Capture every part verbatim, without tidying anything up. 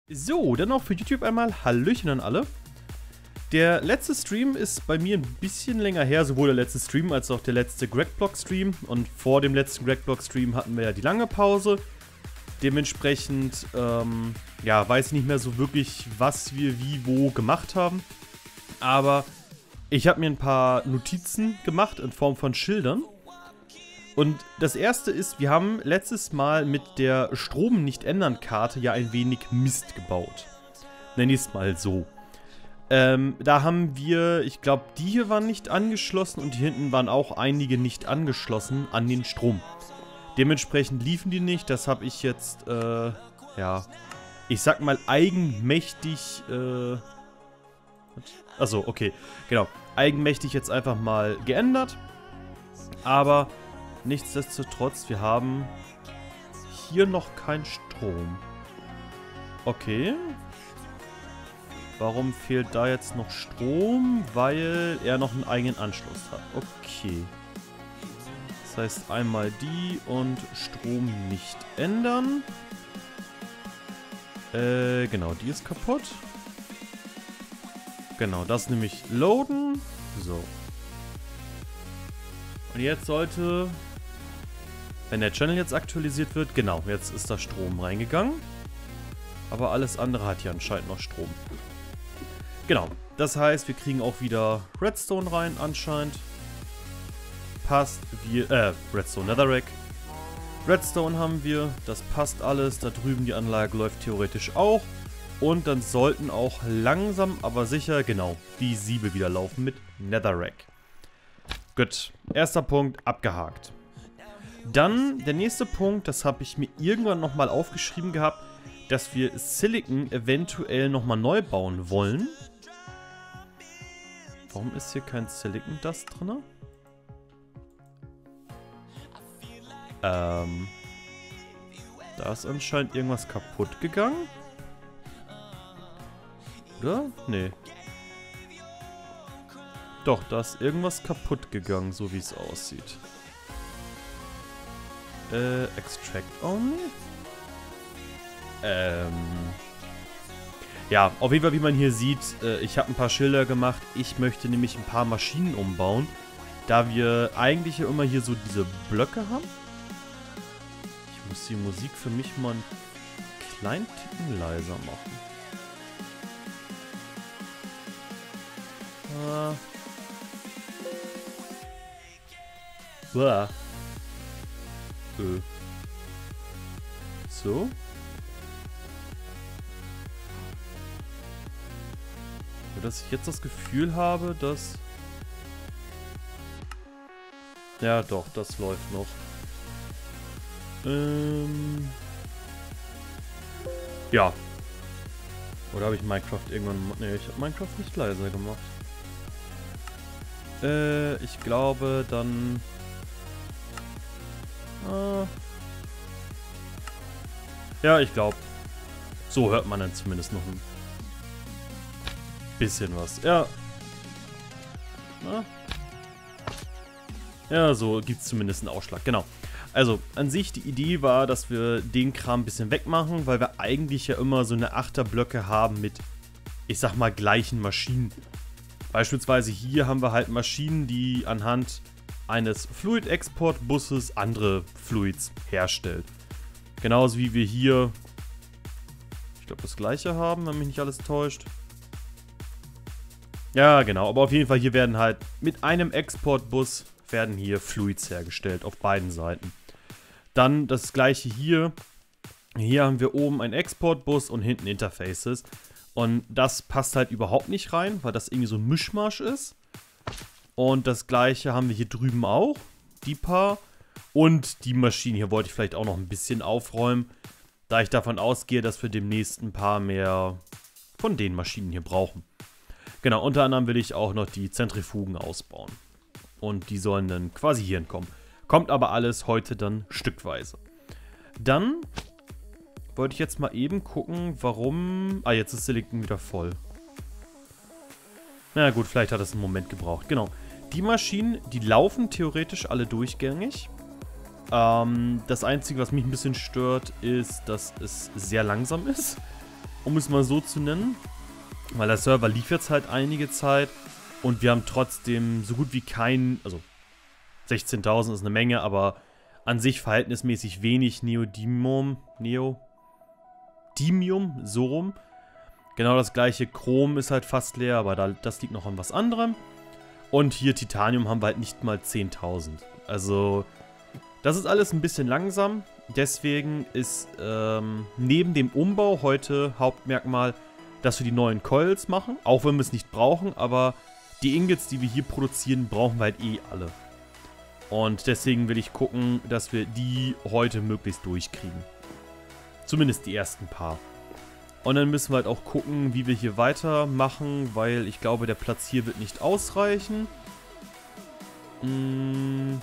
So, dann auch für YouTube einmal Hallöchen an alle. Der letzte Stream ist bei mir ein bisschen länger her, sowohl der letzte Stream als auch der letzte Gregblock-Stream. Und vor dem letzten Gregblock-Stream hatten wir ja die lange Pause. Dementsprechend, ähm, ja, weiß ich nicht mehr so wirklich, was wir wie wo gemacht haben. Aber ich habe mir ein paar Notizen gemacht in Form von Schildern. Und das erste ist, wir haben letztes Mal mit der Strom-Nicht-Ändern-Karte ja ein wenig Mist gebaut. Nenn ich es mal so. Ähm, da haben wir, ich glaube, die hier waren nicht angeschlossen und hier hinten waren auch einige nicht angeschlossen an den Strom. Dementsprechend liefen die nicht, das habe ich jetzt, äh, ja, ich sag mal eigenmächtig, äh, achso, okay, genau, eigenmächtig jetzt einfach mal geändert. Aber nichtsdestotrotz, wir haben hier noch keinen Strom. Okay. Warum fehlt da jetzt noch Strom? Weil er noch einen eigenen Anschluss hat. Okay. Das heißt einmal die und Strom nicht ändern. Äh, genau, die ist kaputt. Genau, das nämlich loaden. So. Und jetzt sollte, wenn der Channel jetzt aktualisiert wird, genau, jetzt ist da Strom reingegangen. Aber alles andere hat hier anscheinend noch Strom. Genau, das heißt, wir kriegen auch wieder Redstone rein anscheinend. Passt, wir, äh, Redstone Netherrack. Redstone haben wir, das passt alles. Da drüben die Anlage läuft theoretisch auch. Und dann sollten auch langsam, aber sicher, genau, die Siebe wieder laufen mit Netherrack. Gut, erster Punkt abgehakt. Dann der nächste Punkt, das habe ich mir irgendwann nochmal aufgeschrieben gehabt, dass wir Silicon eventuell nochmal neu bauen wollen. Warum ist hier kein Silicon Dust drin? Ähm, da ist anscheinend irgendwas kaputt gegangen. Oder? Nee. Doch, da ist irgendwas kaputt gegangen, so wie es aussieht. Äh, Extract Only? Ähm. Ja, auf jeden Fall, wie man hier sieht, äh, ich habe ein paar Schilder gemacht. Ich möchte nämlich ein paar Maschinen umbauen, da wir eigentlich ja immer hier so diese Blöcke haben. Ich muss die Musik für mich mal einen kleinen Ticken leiser machen. Ah. Uah. Äh. So. Dass ich jetzt das Gefühl habe, dass... Ja, doch, das läuft noch. Ähm... Ja. Oder habe ich Minecraft irgendwann... Ne, ich habe Minecraft nicht leiser gemacht. Äh, ich glaube dann... Äh, ja, ich glaube. So hört man dann zumindest noch ein bisschen was. Ja. Na? Ja, so gibt es zumindest einen Ausschlag. Genau. Also, an sich, die Idee war, dass wir den Kram ein bisschen wegmachen, weil wir eigentlich ja immer so eine Achterblöcke haben mit, ich sag mal, gleichen Maschinen. Beispielsweise hier haben wir halt Maschinen, die anhand eines Fluid-Export-Busses andere Fluids herstellt. Genauso wie wir hier, ich glaube, das gleiche haben, wenn mich nicht alles täuscht. Ja, genau, aber auf jeden Fall hier werden halt mit einem Exportbus werden hier Fluids hergestellt auf beiden Seiten. Dann das gleiche hier. Hier haben wir oben einen Exportbus und hinten Interfaces. Und das passt halt überhaupt nicht rein, weil das irgendwie so ein Mischmasch ist. Und das gleiche haben wir hier drüben auch. Die paar. Und die Maschinen hier wollte ich vielleicht auch noch ein bisschen aufräumen. Da ich davon ausgehe, dass wir demnächst ein paar mehr von den Maschinen hier brauchen. Genau, unter anderem will ich auch noch die Zentrifugen ausbauen. Und die sollen dann quasi hier hinkommen. Kommt aber alles heute dann stückweise. Dann wollte ich jetzt mal eben gucken, warum... Ah, jetzt ist Silicon wieder voll. Na gut, vielleicht hat es einen Moment gebraucht. Genau. Die Maschinen, die laufen theoretisch alle durchgängig. Ähm, das Einzige, was mich ein bisschen stört, ist, dass es sehr langsam ist. um es mal so zu nennen. Weil der Server lief jetzt halt einige Zeit und wir haben trotzdem so gut wie keinen, also sechzehntausend ist eine Menge, aber an sich verhältnismäßig wenig Neodymium, Neodymium, so rum. Genau das gleiche, Chrom ist halt fast leer, aber da, das liegt noch an was anderem. Und hier Titanium haben wir halt nicht mal zehntausend. Also, das ist alles ein bisschen langsam. Deswegen ist ähm, neben dem Umbau heute Hauptmerkmal, dass wir die neuen Coils machen. Auch wenn wir es nicht brauchen, aber die Ingots, die wir hier produzieren, brauchen wir halt eh alle. Und deswegen will ich gucken, dass wir die heute möglichst durchkriegen. Zumindest die ersten paar. Und dann müssen wir halt auch gucken, wie wir hier weitermachen, weil ich glaube, der Platz hier wird nicht ausreichen. Hm.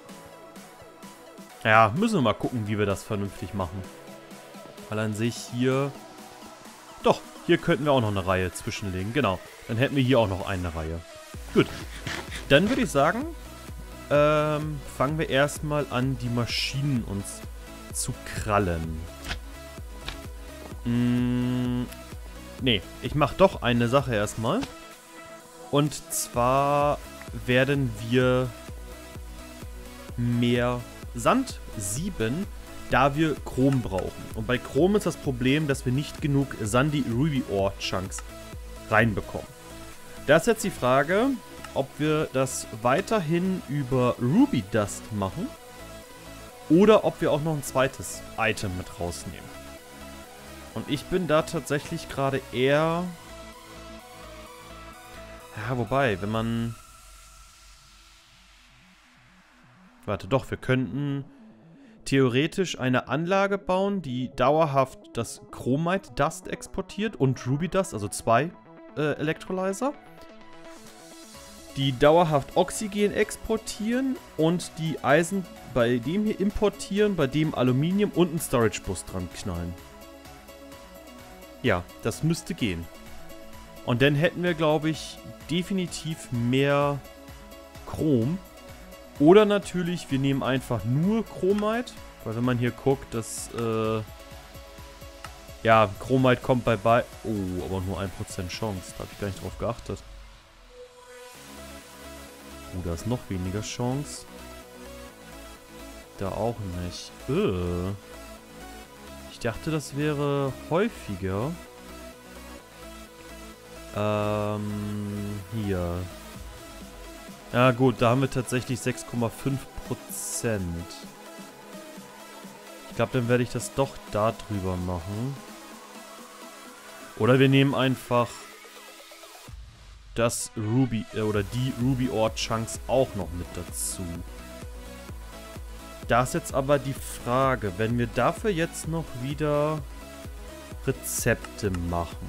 Ja, müssen wir mal gucken, wie wir das vernünftig machen. Weil an sich hier... Doch, hier könnten wir auch noch eine Reihe zwischenlegen. Genau, dann hätten wir hier auch noch eine Reihe. Gut, dann würde ich sagen, ähm, fangen wir erstmal an, die Maschinen uns zu krallen. Mm, nee, ich mache doch eine Sache erstmal. Und zwar werden wir mehr Sand sieben, da wir Chrom brauchen. Und bei Chrom ist das Problem, dass wir nicht genug Sandy Ruby Ore Chunks reinbekommen. Da ist jetzt die Frage, ob wir das weiterhin über Ruby Dust machen oder ob wir auch noch ein zweites Item mit rausnehmen. Und ich bin da tatsächlich gerade eher... Ja, wobei, wenn man... Warte, doch, wir könnten theoretisch eine Anlage bauen, die dauerhaft das Chromite Dust exportiert und Ruby Dust, also zwei äh, Electrolyzer. Die dauerhaft Oxygen exportieren und die Eisen bei dem hier importieren, bei dem Aluminium und einen Storage Bus dran knallen. Ja, das müsste gehen. Und dann hätten wir, glaube ich, definitiv mehr Chrom. Oder natürlich, wir nehmen einfach nur Chromite. Weil wenn man hier guckt, dass, äh... ja, Chromite kommt bei bei... Oh, aber nur ein Prozent Chance. Da habe ich gar nicht drauf geachtet. Oh, da ist noch weniger Chance. Da auch nicht. Äh. Ich dachte, das wäre häufiger. Ähm, hier. Ja gut, da haben wir tatsächlich sechs Komma fünf Prozent. Ich glaube, dann werde ich das doch da drüber machen. Oder wir nehmen einfach das Ruby, äh, oder die Ruby Ore Chunks auch noch mit dazu. Da ist jetzt aber die Frage, wenn wir dafür jetzt noch wieder Rezepte machen.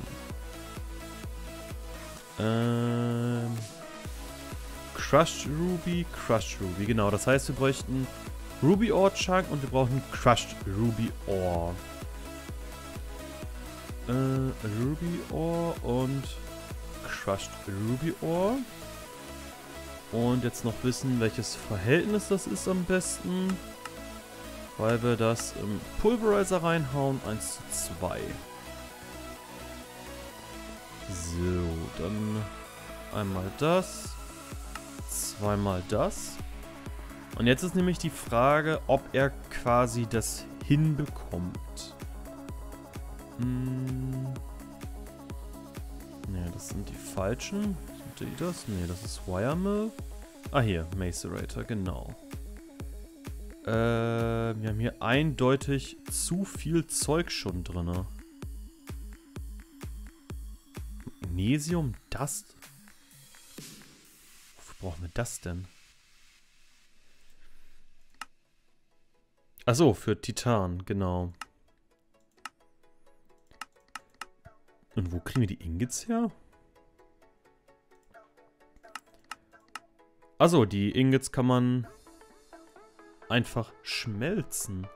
Ähm, Crushed Ruby, Crushed Ruby, genau. Das heißt, wir bräuchten Ruby Ore Chunk und wir brauchen Crushed Ruby Ore. Äh, Ruby Ore und Crushed Ruby Ore. Und jetzt noch wissen, welches Verhältnis das ist am besten. Weil wir das im Pulverizer reinhauen. eins zu zwei. So, dann einmal das. Zweimal das. Und jetzt ist nämlich die Frage, ob er quasi das hinbekommt. Hm. Ne, das sind die falschen. Sind die das? Ne, das ist Wiremill. Ah, hier, Macerator, genau. Äh, wir haben hier eindeutig zu viel Zeug schon drin. Magnesium Dust? Wofür brauchen wir das denn? Achso, für Titan, genau. Und wo kriegen wir die Ingots her? Achso, die Ingots kann man einfach schmelzen.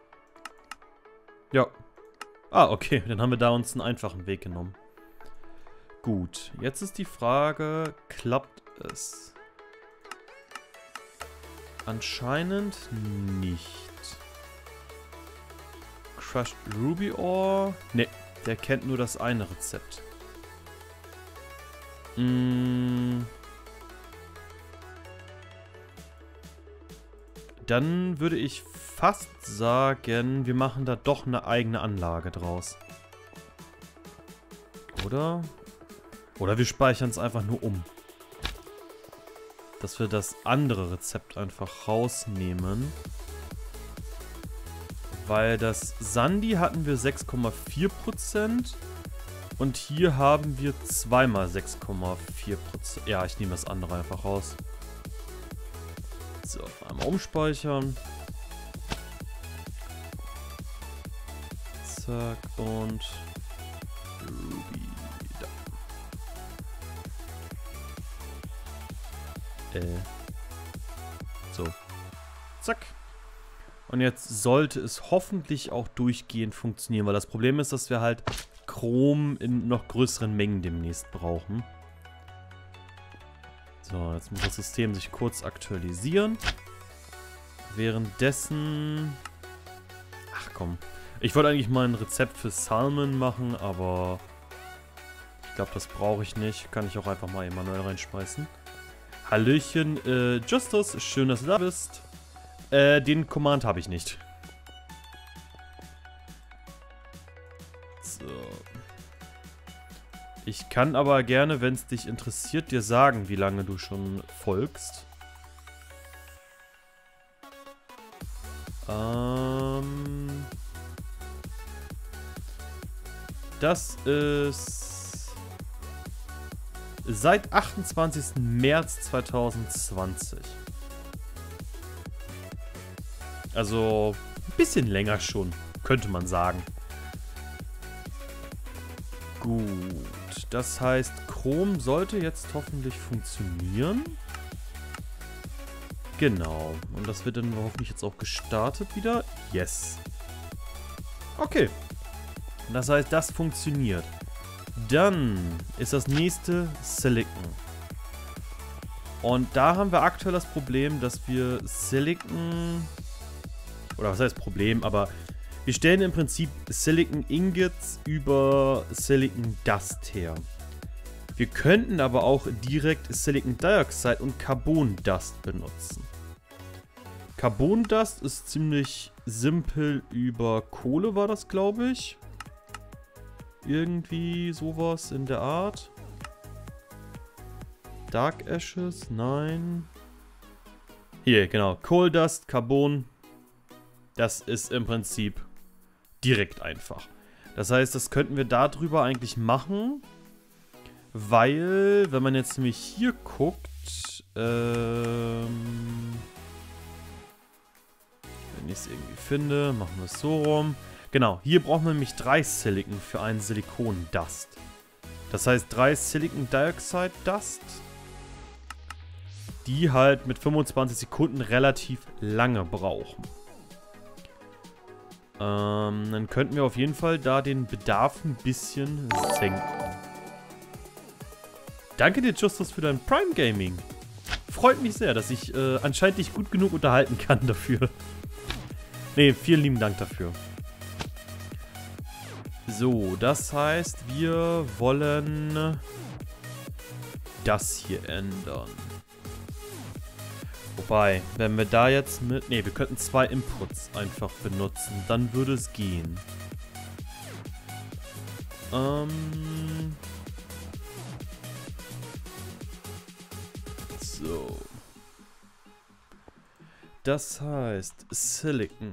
Ja. Ah, okay. Dann haben wir da uns einen einfachen Weg genommen. Gut. Jetzt ist die Frage, klappt es? Anscheinend nicht. Crushed Ruby Ore. Ne, Der kennt nur das eine Rezept. Mm. Dann würde ich fast sagen, wir machen da doch eine eigene Anlage draus. Oder? Oder wir speichern es einfach nur um. Dass wir das andere Rezept einfach rausnehmen. Weil das Sandy hatten wir sechs Komma vier Prozent. Und hier haben wir zweimal sechs Komma vier Prozent. Ja, ich nehme das andere einfach raus. So, einmal umspeichern. Zack und Ruby da. Äh. So. Zack. Und jetzt sollte es hoffentlich auch durchgehend funktionieren, weil das Problem ist, dass wir halt Chrom in noch größeren Mengen demnächst brauchen. So, jetzt muss das System sich kurz aktualisieren. Währenddessen... Ach komm. Ich wollte eigentlich mal ein Rezept für Salmon machen, aber... Ich glaube, das brauche ich nicht. Kann ich auch einfach mal manuell reinschmeißen. Hallöchen, äh, Justus. Schön, dass du da bist. Äh, den Command habe ich nicht. So. Ich kann aber gerne, wenn es dich interessiert, dir sagen, wie lange du schon folgst. Ähm... Das ist... Seit achtundzwanzigsten März zweitausendzwanzig. Also, ein bisschen länger schon, könnte man sagen. Gut, das heißt, Chrom sollte jetzt hoffentlich funktionieren. Genau, und das wird dann hoffentlich jetzt auch gestartet wieder. Yes. Okay. Das heißt, das funktioniert. Dann ist das nächste Silicon. Und da haben wir aktuell das Problem, dass wir Silicon... Oder was heißt Problem, aber wir stellen im Prinzip Silicon Ingots über Silicon Dust her. Wir könnten aber auch direkt Silicon Dioxide und Carbon Dust benutzen. Carbon Dust ist ziemlich simpel über Kohle, war das, glaube ich. Irgendwie sowas in der Art. Dark Ashes, nein. Hier, genau. Coal Dust, Carbon. Das ist im Prinzip direkt einfach. Das heißt, das könnten wir darüber eigentlich machen. Weil, wenn man jetzt nämlich hier guckt, ähm, wenn ich es irgendwie finde, machen wir es so rum. Genau, hier brauchen wir nämlich drei Silicon für einen Silikon Dust. Das heißt, drei Silicon Dioxide Dust, die halt mit fünfundzwanzig Sekunden relativ lange brauchen. Ähm, dann könnten wir auf jeden Fall da den Bedarf ein bisschen senken. Danke dir, Justus, für dein Prime Gaming. Freut mich sehr, dass ich äh, anscheinend dich gut genug unterhalten kann dafür. Ne, vielen lieben Dank dafür. So, das heißt, wir wollen das hier ändern. Wobei, wenn wir da jetzt mit... Ne, wir könnten zwei Inputs einfach benutzen. Dann würde es gehen. Ähm... So. Das heißt, Silicon.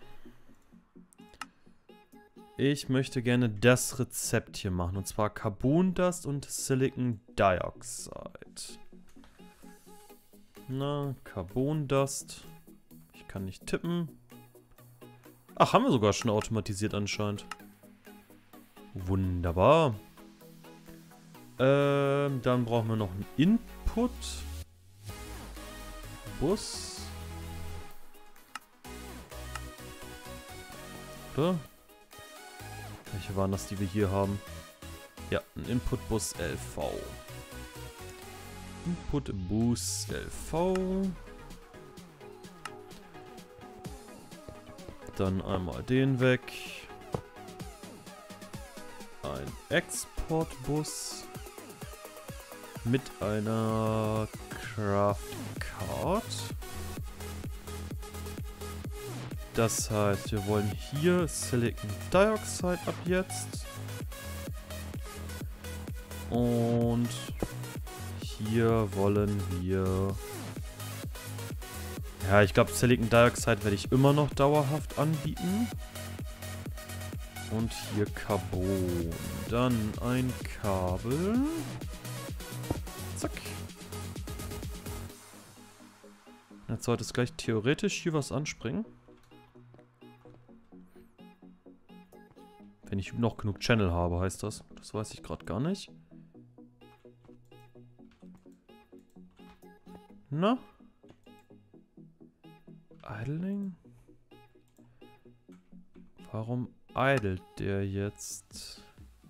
Ich möchte gerne das Rezept hier machen. Und zwar Carbon Dust und Silicon Dioxide. Na, Carbon Dust. Ich kann nicht tippen. Ach, haben wir sogar schon automatisiert anscheinend. Wunderbar. Ähm, dann brauchen wir noch einen Input. Bus. Oder? Welche waren das, die wir hier haben? Ja, ein Input-Bus L V. Input-Bus L V. Dann einmal den weg. ein Exportbus mit einer Craft Card. Das heißt, wir wollen hier Silicon Dioxide ab jetzt. Und hier wollen wir... Ja, ich glaube, Silicon Dioxide werde ich immer noch dauerhaft anbieten. Und hier Carbon. Dann ein Kabel. Zack. Jetzt sollte es gleich theoretisch hier was anspringen. Wenn ich noch genug Channel habe, heißt das. Das weiß ich gerade gar nicht. Na? Idling? Warum idelt der jetzt?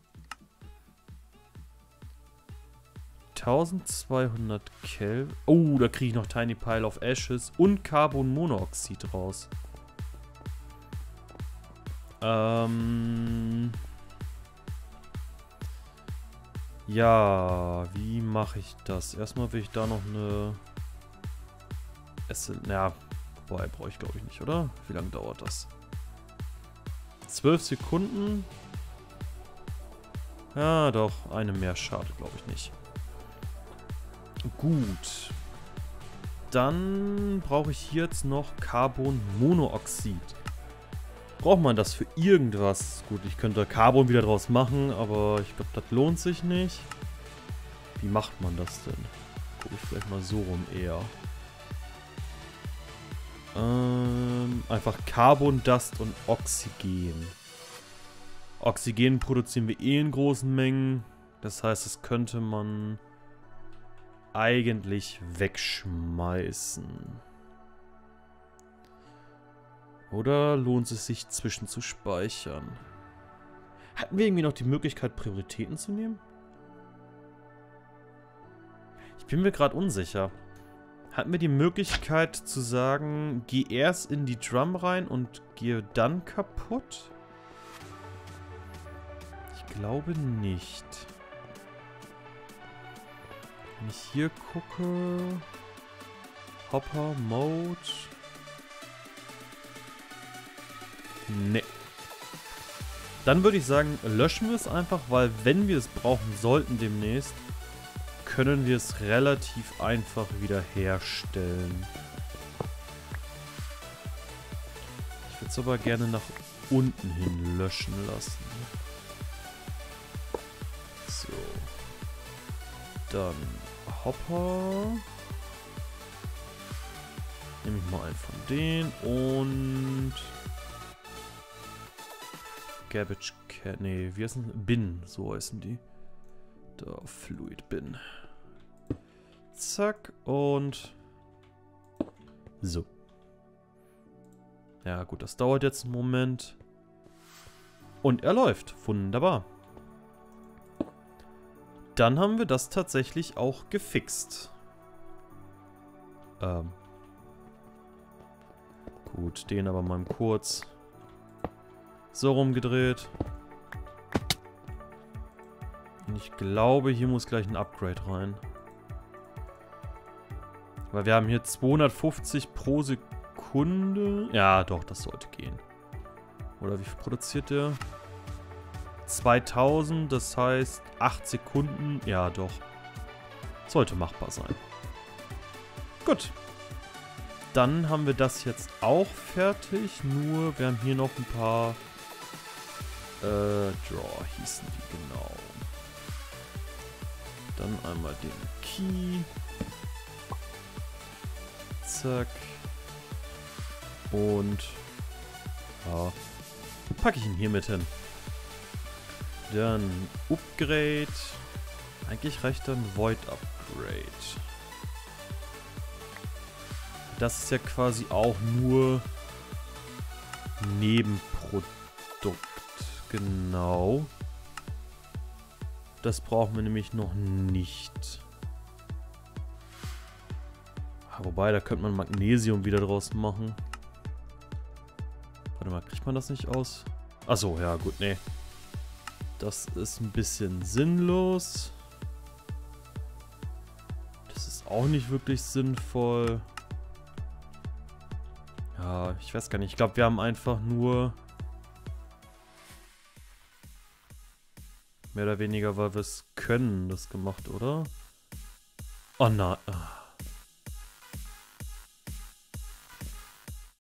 eintausendzweihundert Kelvin. Oh, da kriege ich noch Tiny Pile of Ashes und Carbonmonoxid raus. Ähm... Ja, wie mache ich das? Erstmal will ich da noch eine... Esse... Ja, wobei brauche ich glaube ich nicht, oder? Wie lange dauert das? zwölf Sekunden. Ja, doch. Eine mehr schade, glaube ich nicht. Gut. Dann brauche ich hier jetzt noch Carbonmonoxid. Braucht man das für irgendwas? Gut, ich könnte Carbon wieder draus machen, aber ich glaube, das lohnt sich nicht. Wie macht man das denn? Gucke ich vielleicht mal so rum eher. Ähm, einfach Carbon, Dust und Oxygen. Oxygen produzieren wir eh in großen Mengen. Das heißt, das könnte man eigentlich wegschmeißen. Oder lohnt es sich zwischen zu speichern? Hatten wir irgendwie noch die Möglichkeit, Prioritäten zu nehmen? Ich bin mir gerade unsicher. Hatten wir die Möglichkeit zu sagen, geh erst in die Drum rein und gehe dann kaputt? Ich glaube nicht. Wenn ich hier gucke... Hopper, Mode... Ne. Dann würde ich sagen, löschen wir es einfach, weil wenn wir es brauchen sollten demnächst, können wir es relativ einfach wieder herstellen. Ich würde es aber gerne nach unten hin löschen lassen. So. Dann Hopper. Nehme ich mal einen von denen und... Garbage Can, nee, wie heißen Bin, so heißen die. Da, Fluid Bin. Zack, und so. Ja gut, das dauert jetzt einen Moment. Und er läuft, wunderbar. Dann haben wir das tatsächlich auch gefixt. Ähm. Gut, den aber mal kurz... So rumgedreht. Und ich glaube, hier muss gleich ein Upgrade rein. Weil wir haben hier zweihundertfünfzig pro Sekunde. Ja, doch, das sollte gehen. Oder wie viel produziert der? zweitausend, das heißt acht Sekunden. Ja, doch. Sollte machbar sein. Gut. Dann haben wir das jetzt auch fertig. Nur, wir haben hier noch ein paar... Äh, Draw hießen die, genau. Dann einmal den Key. Zack. Und ja, packe ich ihn hier mit hin. Dann Upgrade. Eigentlich reicht dann Void Upgrade. Das ist ja quasi auch nur Nebenprodukt. Genau. Das brauchen wir nämlich noch nicht. Wobei, da könnte man Magnesium wieder draus machen. Warte mal, kriegt man das nicht aus? Achso, ja gut, nee. Das ist ein bisschen sinnlos. Das ist auch nicht wirklich sinnvoll. Ja, ich weiß gar nicht. Ich glaube, wir haben einfach nur... Mehr oder weniger, weil wir es können, das gemacht, oder? Oh nein.